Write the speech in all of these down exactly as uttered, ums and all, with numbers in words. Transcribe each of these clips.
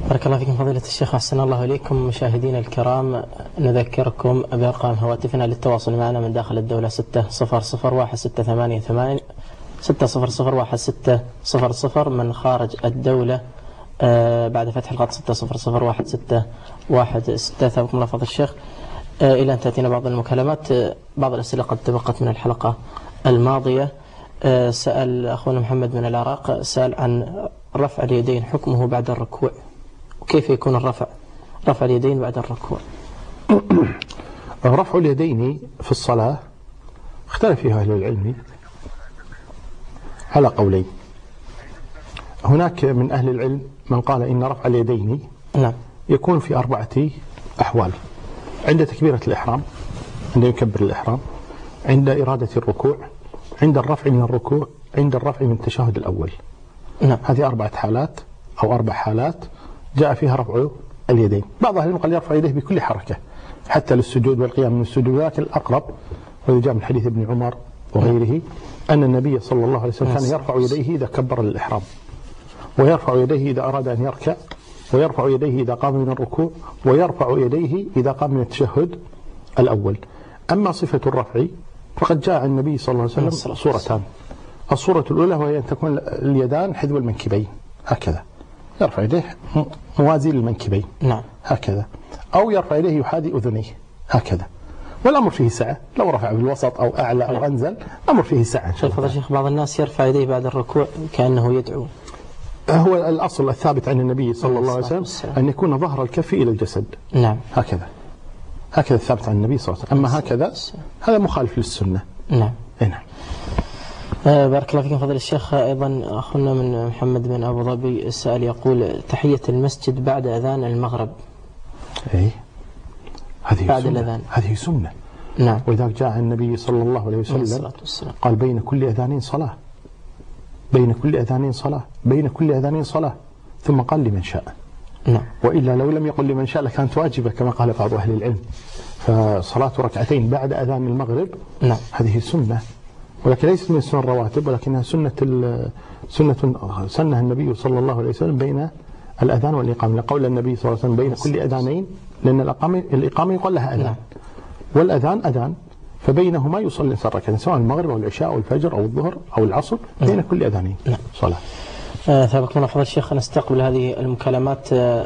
بارك الله فيكم فضيلة الشيخ، أحسن الله إليكم. مشاهدينا الكرام، نذكركم بأرقام هواتفنا للتواصل معنا من داخل الدولة: ستة صفر صفر واحد ستة ثمانية ثمانية ستة صفر صفر واحد ستة صفر صفر. من خارج الدولة آه بعد فتح الخط ستة صفر صفر واحد ستة واحد ستة. ثابكم الله فضل الشيخ. آه إلى أن تأتينا بعض المكالمات. آه بعض الأسئلة قد تبقت من الحلقة الماضية. آه سأل أخونا محمد من العراق، سأل عن رفع اليدين، حكمه بعد الركوع، وكيف يكون الرفع رفع اليدين بعد الركوع؟ رفع اليدين في الصلاة اختلف فيها أهل العلم على قولين. هناك من أهل العلم من قال إن رفع اليدين نعم يكون في أربعة أحوال: عند تكبيرة الإحرام، عند يكبر الإحرام، عند إرادة الركوع، عند الرفع من الركوع، عند الرفع من التشهد الأول. نعم. هذه أربعة حالات أو أربع حالات جاء فيها رفع اليدين. بعض أهل العلم قال يرفع يديه بكل حركة حتى للسجود والقيام من السجود، ولكن الأقرب وإذا جاء من حديث ابن عمر وغيره أن النبي صلى الله عليه وسلم كان يرفع يديه إذا كبر الإحرام، ويرفع يديه إذا أراد أن يركع، ويرفع يديه إذا قام من الركوع، ويرفع يديه إذا قام من التشهد الأول. أما صفة الرفع فقد جاء عن النبي صلى الله عليه وسلم صورتان: الصورة الأولى وهي أن تكون اليدان حذو المنكبين هكذا، يرفع يديه موازي للمنكبين نعم هكذا، أو يرفع يديه يحاذي أذنيه هكذا، والأمر فيه سعة. لو رفع بالوسط أو أعلى أو أنزل الأمر فيه سعة إن شاء الله. شيخ بعض الناس يرفع يديه بعد الركوع كأنه يدعو. هو الأصل الثابت عن النبي صلى الله عليه وسلم أن يكون ظهر الكف إلى الجسد نعم هكذا، هكذا الثابت عن النبي صلى الله عليه وسلم. أما هكذا هذا مخالف للسنة. نعم نعم. آه بارك الله فيكم فضل الشيخ. أيضا أخونا من محمد بن أبو ظبي السائل يقول: تحية المسجد بعد أذان المغرب. إيه هذه بعد سنة. الأذان هذه سنة. نعم. وإذا جاء النبي صلى الله عليه وسلم قال: بين كل أذانين صلاة، بين كل أذانين صلاة، بين كل أذانين صلاة، ثم قال: لمن شاء. نعم. وإلا لو لم يقل لمن شاء لكانت واجبة كما قال بعض أهل العلم. فصلاة ركعتين بعد أذان المغرب نعم هذه سنة، ولكن ليست من السنن الرواتب، ولكنها سنة سنة سنها النبي صلى الله عليه وسلم بين الأذان والإقامة، لقول النبي صلى الله عليه وسلم: بين كل أذانين، لأن الإقامة الإقامة يقال لها أذان، والأذان أذان، فبينهما يصلي الإنسان ركعتين سواء المغرب أو العشاء أو الفجر أو الظهر أو العصر، بين كل أذانين صلاة. ثابت الله فضل الشيخ. نستقبل هذه المكالمات. آه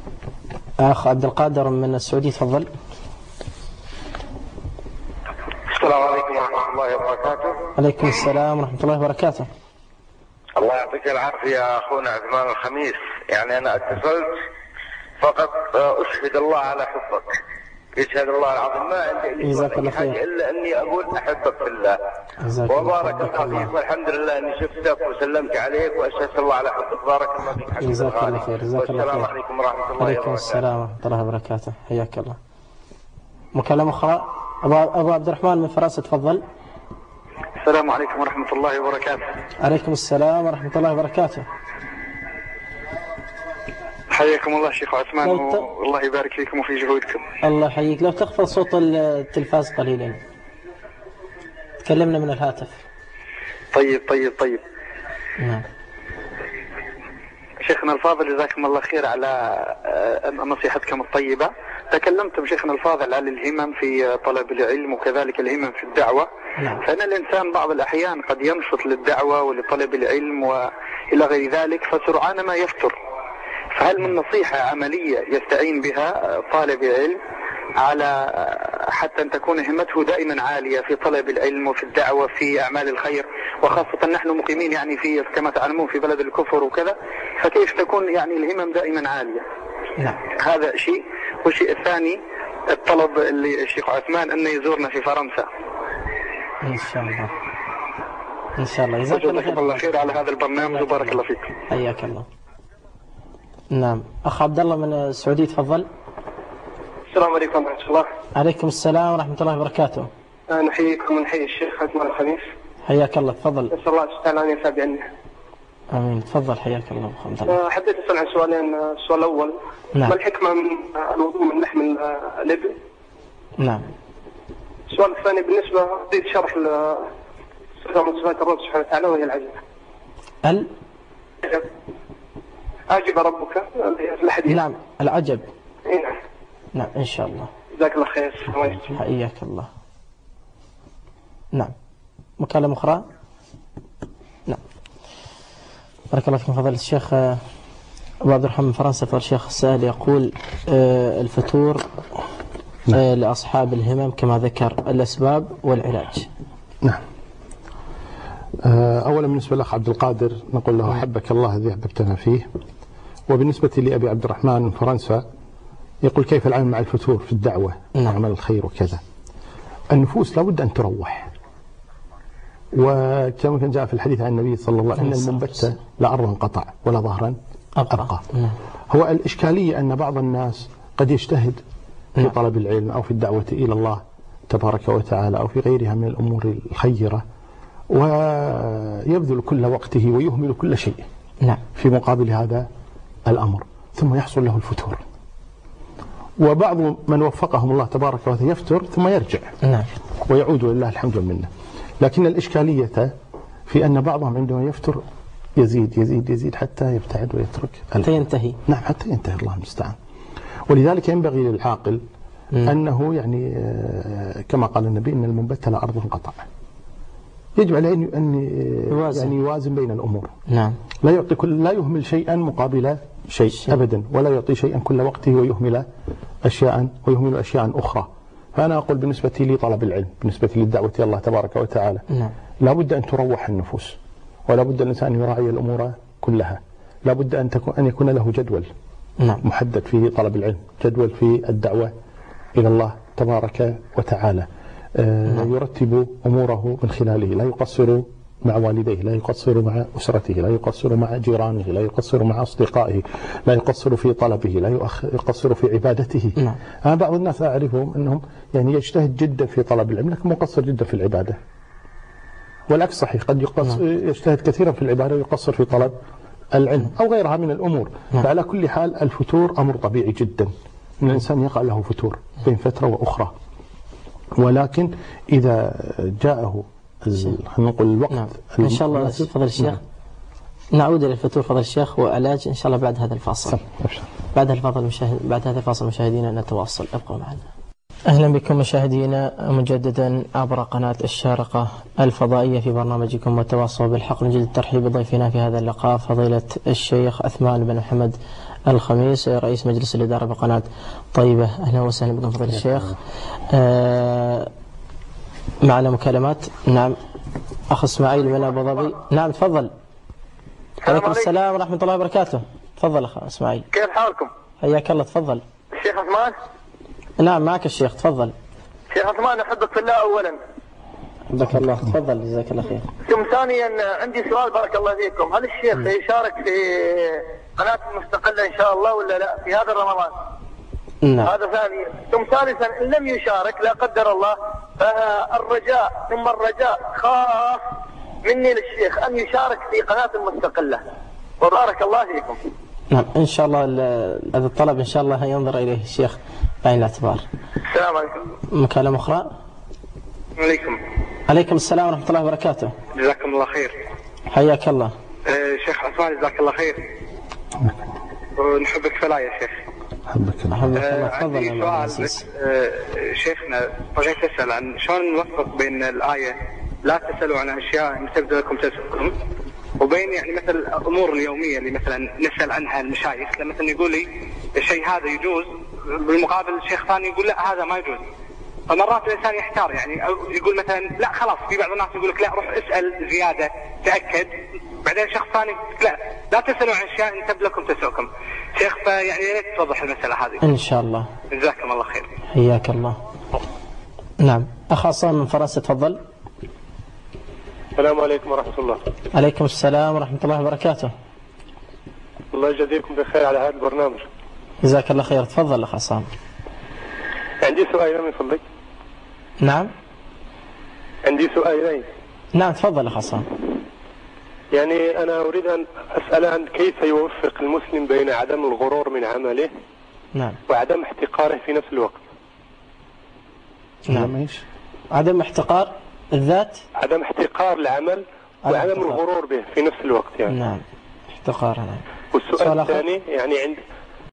أخ عبد القادر من السعودية، تفضل. السلام عليكم ورحمة الله وبركاته. عليكم السلام ورحمة الله وبركاته. الله يعطيك العافية يا أخونا عثمان الخميس. يعني أنا اتصلت فقط أشهد الله على حبك، يشهد الله العظيم ما عندي أي حاجة إلا أني أقول أحبك في الله، وبارك الله فيك، والحمد لله أني شفتك وسلمت عليك وأشهد الله على حبك. بارك الله فيك حبيبي. جزاك الله خير. جزاك الله خير. والسلام عليكم ورحمة الله وبركاته. عليكم السلام ورحمة الله وبركاته. حياك الله. مكالمة أخرى. أبو عبد الرحمن من فرنسا، تفضل. السلام عليكم ورحمة الله وبركاته. عليكم السلام ورحمة الله وبركاته. حياكم الله شيخ عثمان، والله يبارك فيكم وفي جهودكم. الله يحييك. لو تخفض صوت التلفاز قليلا، تكلمنا من الهاتف. طيب طيب طيب. نعم. شيخنا الفاضل جزاكم الله خير على نصيحتكم الطيبة. تكلمتم شيخنا الفاضل على الهمم في طلب العلم وكذلك الهمم في الدعوة. نعم. فإن الإنسان بعض الأحيان قد ينشط للدعوة ولطلب العلم وإلى غير ذلك فسرعان ما يفتر. فهل من نصيحة عملية يستعين بها طالب علم على حتى أن تكون همته دائما عالية في طلب العلم وفي الدعوة في أعمال الخير، وخاصة نحن مقيمين يعني في كما تعلمون في بلد الكفر وكذا، فكيف تكون يعني الهمم دائما عالية؟ نعم. هذا شيء. والشيء الثاني الطلب اللي الشيخ عثمان أنه يزورنا في فرنسا إن شاء الله. إن شاء الله. جزاك الله خير على هذا البرنامج وبارك الله فيك. حياك الله. نعم. أخ عبد الله من السعودية، تفضل. السلام عليكم ورحمة الله. عليكم السلام ورحمة الله وبركاته. نحييكم ونحيي الشيخ عثمان الخميس. حياك الله، تفضل. نسأل الله تعالى أن ينفع بعلمه. آمين. تفضل. حياك الله. الله. حبيت أسأل عن سؤالين. السؤال الأول: نعم. ما الحكمة من الوضوء من لحم الإبل؟ نعم. السؤال الثاني بالنسبة أريد شرح صفة من صفات الرب سبحانه وتعالى وهي العجب. ال أعجب ربك الحديث. نعم العجب. إيه نعم. نعم إن شاء الله. جزاك الله خير. حياك الله. نعم مكالمة أخرى. نعم بارك الله فيكم فضيلة الشيخ أبو عبد الرحمن من فرنسا. فضل الشيخ السائل يقول آه الفتور آه لأصحاب الهمم كما ذكر الأسباب والعلاج. نعم. أولا بالنسبة لأخ عبد القادر نقول له حبك الله الذي أحببتنا فيه. وبالنسبة لأبي عبد الرحمن من فرنسا يقول كيف العمل مع الفتور في الدعوة وعمل الخير وكذا. النفوس لابد أن تروح، وكما كان جاء في الحديث عن النبي صلى الله عليه وسلم أن المنبت لا أرضا قطع ولا ظهرا أبقى. هو الإشكالية أن بعض الناس قد يجتهد في طلب العلم أو في الدعوة إلى الله تبارك وتعالى أو في غيرها من الأمور الخيرة، ويبذل كل وقته ويهمل كل شيء نعم. في مقابل هذا الأمر، ثم يحصل له الفتور. وبعض من وفقهم الله تبارك وتعالى يفتر ثم يرجع نعم. ويعود لله الحمد والمنة. لكن الإشكالية في أن بعضهم عندما يفتر يزيد يزيد يزيد حتى يبتعد ويترك حتى ينتهي. نعم حتى ينتهي، الله المستعان. ولذلك ينبغي للعاقل م. أنه يعني كما قال النبي إن المنبت لا أرض قطع. يجب عليه أن يوازن. يعني يوازن بين الأمور. نعم. لا يعطي كل لا يهمل شيئا مقابل شيء, شيء أبدا، ولا يعطي شيئا كل وقته ويهمل أشياء ويهمل أشياء أخرى. فأنا أقول بالنسبة لي طلب العلم، بالنسبة للدعوة إلى الله تبارك وتعالى نعم. لا بد أن تروح النفوس، ولا بد الإنسان يراعي الأمور كلها. لا بد أن تكون أن يكون له جدول نعم. محدد في طلب العلم، جدول في الدعوة إلى الله تبارك وتعالى. نعم. يرتب أموره من خلاله، لا يقصر مع والديه، لا يقصر مع أسرته، لا يقصر مع جيرانه، لا يقصر مع أصدقائه، لا يقصر في طلبه، لا يقصر في عبادته. نعم. أنا بعض الناس أعرفهم أنهم يعني يجتهد جدا في طلب العلم لكن مقصر جدا في العبادة، والعكس صحيح، قد يقصر نعم. يجتهد كثيرا في العبادة ويقصر في طلب العلم أو غيرها من الأمور. نعم. فعلى كل حال الفتور أمر طبيعي جدا، أن الإنسان يقع له فتور بين فترة وأخرى، ولكن إذا جاءه خلينا نقول الوقت نعم. إن شاء الله فضل الشيخ نعم. نعود إلى الفتور فضل الشيخ وعلاج إن شاء الله بعد هذا الفاصل. بعد الفاصل مشاهد بعد هذا الفاصل مشاهدينا نتواصل، ابقوا معنا. أهلا بكم مشاهدينا مجددا عبر قناة الشارقة الفضائية في برنامجكم وتواصلوا بالحق. نجد الترحيب بضيفنا في هذا اللقاء فضيلة الشيخ أثمان بن محمد الخميس رئيس مجلس الإدارة بقناة طيبة. أهلا وسهلا بكم فضيلة الشيخ. آه معنا مكالمات. نعم أخ إسماعيل من أبو ظبي. نعم تفضل. عليكم السلام ورحمة الله وبركاته. تفضل أخ إسماعيل. كيف حالكم؟ حياك الله. تفضل. الشيخ عثمان. نعم معك الشيخ. تفضل. شيخ عثمان أحبك في الله أولا. حبك الله. تفضل جزاك الله خير. ثم ثانيا عندي سؤال بارك الله فيكم، هل الشيخ سيشارك في قناة مستقلة إن شاء الله ولا لا في هذا رمضان؟ نعم. هذا ثانيا. ثم ثالثا إن لم يشارك لا قدر الله فالرجاء ثم الرجاء خاص مني للشيخ أن يشارك في قناة المستقلة وبارك الله فيكم. نعم إن شاء الله هذا الطلب إن شاء الله ينظر إليه الشيخ بعين الاعتبار. السلام عليكم. مكالمة أخرى. عليكم. عليكم السلام ورحمة الله وبركاته. جزاكم الله خير. حياك الله. أه شيخ عثمان جزاك الله خير. ونحبك فلا يا شيخ. حبك الله. حبك الله. تفضل. عندي سؤال أه شيخنا بغيت أسأل عن شلون نوفق بين الآية لا تسألوا عن أشياء إن تبدو لكم تسألكم وبين يعني مثل الأمور اليومية اللي مثلا نسأل عنها المشايخ، لما مثلا يقول لي الشيء هذا يجوز بالمقابل الشيخ ثاني يقول لا هذا ما يجوز. فمرات الإنسان يحتار يعني، أو يقول مثلا لا خلاص، في بعض الناس يقول لك لا روح اسأل زيادة تأكد، بعدين شخص ثاني لا لا تسألوا عن أشياء إن تبدو لكم تسألكم. شيخ فيعني يا ريت توضح المسألة هذه. إن شاء الله. جزاكم الله خير. حياك الله. نعم أخ عصام من فرنسا تفضل. السلام عليكم ورحمة الله. عليكم السلام ورحمة الله وبركاته. الله يجزيكم بخير على هذا البرنامج. جزاك الله خير. تفضل أخ عصام. عندي سؤالين من فضلك. نعم. عندي سؤالين. نعم تفضل أخ عصام. يعني أنا أريد أن أسأل عن كيف يوفق المسلم بين عدم الغرور من عمله نعم وعدم احتقاره في نفس الوقت. نعم ايش؟ عدم احتقار الذات، عدم احتقار العمل وعدم الغرور به في نفس الوقت يعني. نعم احتقار. نعم والسؤال الثاني يعني عند